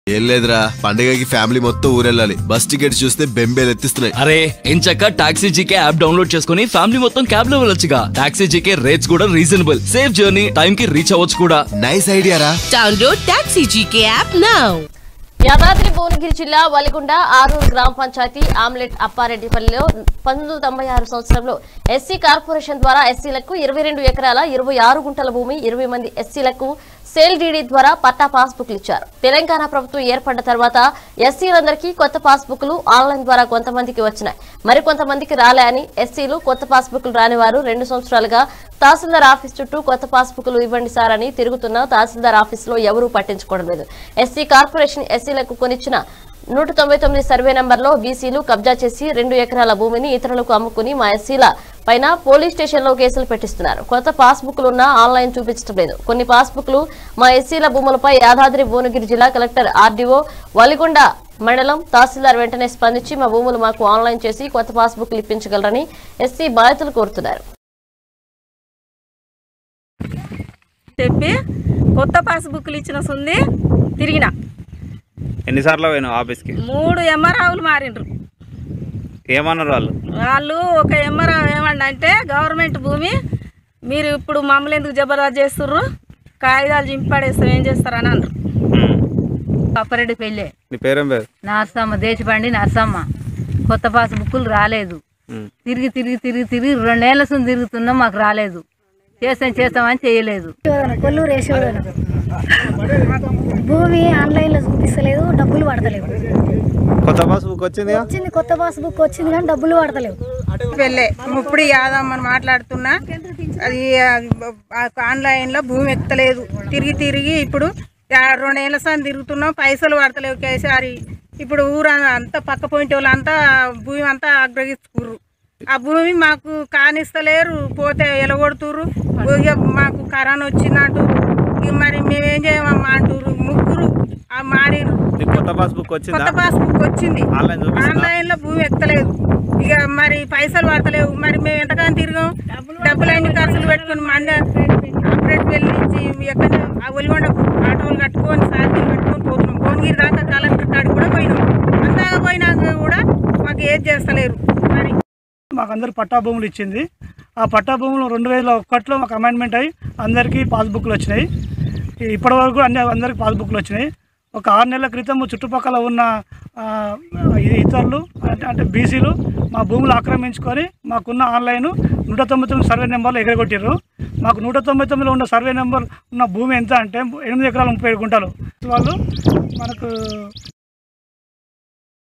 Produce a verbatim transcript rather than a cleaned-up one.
ఏం లేదురా, పండుగకి ఫ్యామిలీ మొత్తం ఊరెళ్ళాలి. బస్ టికెట్ చూస్తే బెంబేలు ఎత్తిస్తున్నాయి. అరే ఎంచక్క టాక్సీ జీకే యాప్ డౌన్లోడ్ చేసుకుని ఫ్యామిలీ మొత్తం క్యాబ్ లో వెళ్ళొచ్చుగా. టాక్సీ జీకే రేట్స్ కూడా రీజనబుల్, సేఫ్ జర్నీ, టైం కి రీచ్ అవ్వచ్చు కూడా. నైస్ ఐడియా రా. Download taxi GK app now. Yadadri Bhuvanagiri జిల్లా వలిగొండ ఆరూరు గ్రామ పంచాయతీ ఆమ్లెట్ అప్పారెడ్డిపల్లిలో పంతొమ్మిది వందల తొంభై ఆరు సంవత్సరంలో ఎస్సీ కార్పొరేషన్ ద్వారా ఎస్సీలకు ఇరవై రెండు ఎకరాల ఇరవై ఆరు గుంటల భూమి, ఇరవై మంది ఎస్సీలకు సేల్ డీడీ ద్వారా పట్టా పాస్ బుక్లు ఇచ్చారు. తెలంగాణ ప్రభుత్వం ఏర్పడ్డ తర్వాత ఎస్సీలందరికీ కొత్త పాస్ బుక్లు ఆన్లైన్ ద్వారా కొంతమందికి వచ్చినాయి, మరికొంతమందికి రాలే అని ఎస్సీలు కొత్త పాస్ బుక్లు రాని వారు రెండు సంవత్సరాలుగా తహసీల్దార్ ఆఫీస్ చుట్టూ కొత్త పాస్ బుక్లు ఇవ్వండి సార్ అని తిరుగుతున్న తహసీల్దార్ ఆఫీసులో ఎవరూ పట్టించుకోవడం లేదు. ఎస్సీ కార్పొరేషన్ ఎస్సీలకు కొనిచ్చిన నూట తొంభై తొమ్మిది సర్వే నంబర్లో బీసీలు కబ్జా చేసి రెండు ఎకరాల భూమిని ఇతరులకు అమ్ముకుని మా ఎస్సీల పైన పోలీస్ స్టేషన్ లో కేసులు పెట్టిస్తున్నారు. కొత్త పాస్ బుక్లు ఉన్నా ఆన్లైన్ చూపించడం లేదు. కొన్ని పాస్ బుక్లు మా ఎస్సీల భూములపై యాదాద్రి భువనగిరి జిల్లా కలెక్టర్ ఆర్డీఓ వలిగొండ మండలం తహసీల్దార్ వెంటనే స్పందించి మా భూములు మాకు ఆన్లైన్ చేసి కొత్త పాస్ బుక్లు ఇప్పించగలరని ఎస్సీ బాధితులు కోరుతున్నారు. చెప్పి కొత్త పాస్ బుక్లు ఇచ్చిన సుంది తిరిగిన ఎన్నిసార్లు పోయినావు ఆఫీస్కి? మూడు ఎంఆర్ఆవులు మారిండ్రు. ఏమన్నారు వాళ్ళు? వాళ్ళు ఒక ఎంఆర్ఆవు ఏమన్నా అంటే గవర్నమెంట్ భూమి మీరు ఇప్పుడు మమ్మల్ని ఎందుకు జబర్దస్త్ చేస్తుర్రు, కాగితాలు చింపడేస్తాం ఏం చేస్తారని అన్నారు. అప్పారెడ్డి పెళ్ళే. నీ పేరేం పేరు? నర్సమ్మ, దేశపండి నర్సమ్మ. కొత్త పాస్ బుక్కులు రాలేదు. తిరిగి తిరిగి తిరిగి తిరిగి రెండేళ్ల సుంది తిరుగుతున్నాం, మాకు రాలేదు. చేస్తాం చేస్తామని చేయలేదు. కొల్లూరు వేసేవాడు భూమి ఆన్లైన్ లో చూపిస్తలేదు, డబ్బులు పడతలేవు. కొత్త పాస్ బుక్ వచ్చింది వచ్చింది కొత్త పాస్ బుక్ వచ్చింది కానీ డబ్బులు పడతలేవు. పెళ్ళే ఇప్పుడు యాదమ్మని మాట్లాడుతున్నా, అది ఆన్లైన్ లో భూమి ఎక్కలేదు. తిరిగి తిరిగి ఇప్పుడు రెండేళ్ల సార్ తిరుగుతున్నాం, పైసలు పడతలేవు కేసీఆర్. ఇప్పుడు ఊరు అంతా పక్క పోయింటి వాళ్ళు అంతా భూమి అంతా ఆగ్రహించుకుర్రు. ఆ భూమి మాకు కానిస్తలేరు, పోతే ఎలగొడుతుర్రు. మాకు కరోనా వచ్చిందంటూ మరి మేమేం చేయమమ్మా అంటారు. ముగ్గురు ఆ మాడిరు. కొత్త పాస్ బుక్ వచ్చింది, కొత్త పాస్ బుక్ వచ్చింది, ఆన్లైన్ లో భూమి ఎక్కలేదు. ఇక మరి పైసలు పడతలేవు. మరి మేము ఎంతగానో తిరిగాం, డబ్బులన్నీ ఖర్చులు పెట్టుకుని మంది ఆపరేట్ వెళ్ళి నుంచి ఎక్కడ ఆ ఒలిగొండ ఆటోలు కట్టుకొని సార్లు పెట్టుకొని పోతున్నాం. భువనగిరి దాకా కలెక్టర్ కాడికి కూడా పోయినాం. అందాక పోయినాక కూడా మాకు ఏది చేస్తలేరు. మరి మాకు అందరు పట్టా భూములు ఇచ్చింది. ఆ పట్టా భూములు రెండు వేల ఒకటిలో మాకు అమెండ్మెంట్ అయ్యి అందరికీ పాస్బుక్లు వచ్చినాయి. ఇప్పటి వరకు అన్ని అందరికీ పాస్బుక్లు వచ్చినాయి. ఒక ఆరు నెలల క్రితం చుట్టుపక్కల ఉన్న ఇతరులు అంటే బీసీలు మా భూములు ఆక్రమించుకొని మాకున్న ఆన్లైన్ నూట తొంభై తొమ్మిది సర్వే నెంబర్లు ఎగరగొట్టారు. మాకు నూట తొంభై తొమ్మిదిలో ఉన్న సర్వే నెంబర్ ఉన్న భూమి ఎంత అంటే ఎనిమిది ఎకరాల ముప్పై ఏడు గుంటలు. వాళ్ళు మనకు